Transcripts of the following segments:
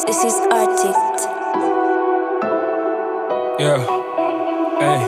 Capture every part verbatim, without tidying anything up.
This is Artist. Yeah. Hey.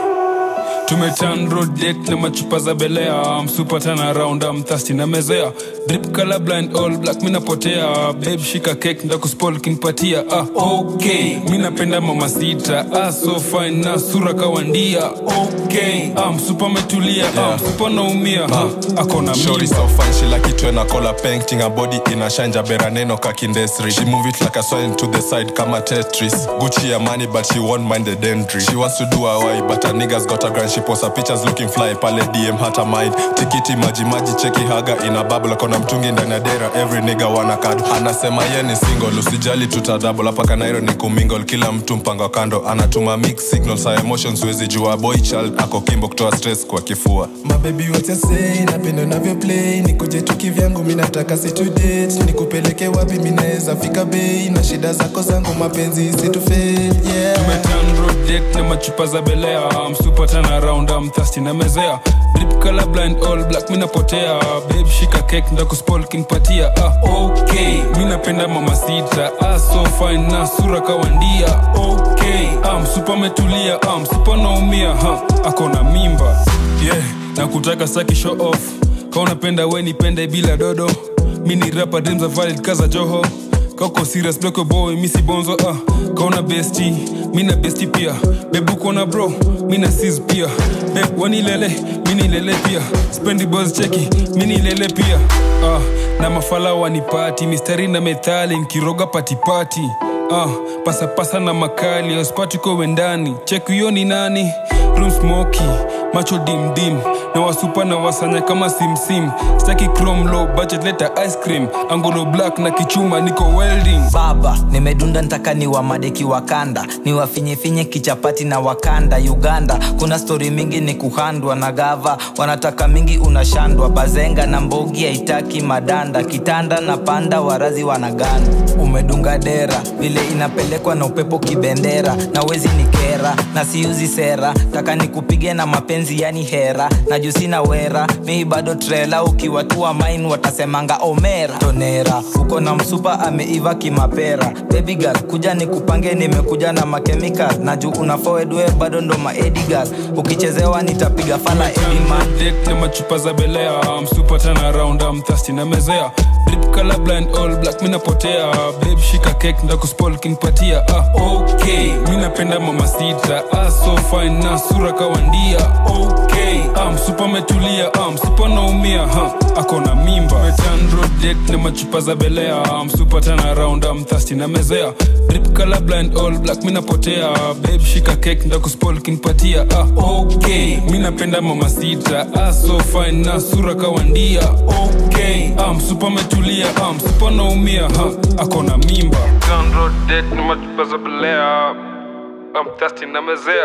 Tumeturn road date na machupa za belea. I'm super turn around, I'm thirsty na mezea. Drip color blind all black mina potea. Babe shika cake nda kuspoil kinipatia. Ah okay, mina penda mama sita. Ah so fine na sura kawandia. Okay, I'm super metulia. I'm super naumia. Akona mimi. Shorty so fine, she like it when I call her painting her body in a shanja beraneno kakindesri. She move it like a swine to the side kama Tetris. Gucci ya money but she won't mind the dentry. She wants to do her why but her niggas got her grand. She post her pictures looking fly pale D M hata mind. Tikiti maji maji cheki haga in a bubble. Kona mtungi ndani ya dera every nigga wana kadu. Anasema ye ni single usijali tutadouble. Hapa kanairo ni kumingle kila mtu mpango kando. Anatuma mix signals her emotions wezi jua. Boy child ako kimbo kutoa stress kwa kifua. My baby what you say napenda unavyo play. Nikuje tu kivyangu mimi nataka si to date. Nikupeleke wapi mimi naweza fika bei. Na shida zako zangu mapenzi si to fail. Yeah. Tumeturn road date na machupa za belea. I'm super turn around, I'm thirsty na mezea. Drip color blind all black mina potea. Babe shika cake nda kuspoil kinipatia. Ah okay, mina penda mama sita. Ah so fine na sura kawandia. Okay, I'm super metulia. I'm super naumia. Ha, akona mimba. Yeah, na kutaka saki show off. Kauna penda we nipende bila dodo. Mini rapper dreams are valid kaza joho. Kako serious block boy misi bonzo. Ah, kauna bestie, mina bestie pia. Bebu kona bro, mina sis pia. Beb wani lele, mini lele pia. Spendi buzz cheki, mini lele pia. Ah, na mafala wani party. Misteri na metali, nkiroga pati pati. Ah, pasa pasa na makali. Ospati kwa wendani, check yo ni nani. Room smoky, macho dim dim. Na wasupa na wasanya kama sim sim. Staki chrome low, budget letter ice cream. Angolo black na kichuma niko welding. Baba, nimedunda ntaka ni wa madeki wakanda. Ni wa finye finye kichapati na wakanda Uganda. Kuna story mingi ni kuhandwa na gava. Wanataka mingi unashandwa. Bazenga na mbogi ya itaki madanda. Kitanda na panda warazi wanagana. Umedunga dera, vile inapelekwa na upepo kibendera. Na wezi ni kera, na siuzi sera. Taka nikupige na mapenzi yani hera. Na jusi na wera, mihi bado trela. Ukiwatua mine watasemanga omera. Tonera, uko na msupa ameiva kimapera. Baby girl, kuja nikupange nimekuja na makemikal. Na juu una forward we bado ndo ma Eddie girl. Ukichezewa nitapiga fala Eddie man. Date na machupa za belea. I'm super turn around, I'm thirsty na mezea. Drip color blind all black mina potea. Babe shika cake nda kuspoil kinipatia. Ah okay, mina penda mama sita. Ah so fine na sura kawandia. Okay, I'm super metulia. I'm super naumia. Ha, akona mimba. Tumeturn road date na machupa za belea. I'm super turn around, I'm thirsty na mezea. Drip color blind all black mina potea. Babe shika cake nda kuspoil kinipatia. Ah okay, mina penda mama sita. Ah so fine na sura kawandia. Okay, I'm super metulia. I'm super naumia. Ha, akona mimba. Turn road date na machupa za belea. I'm thirsty na mezea.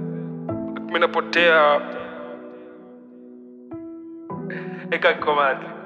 Mina potea. Eka komandi.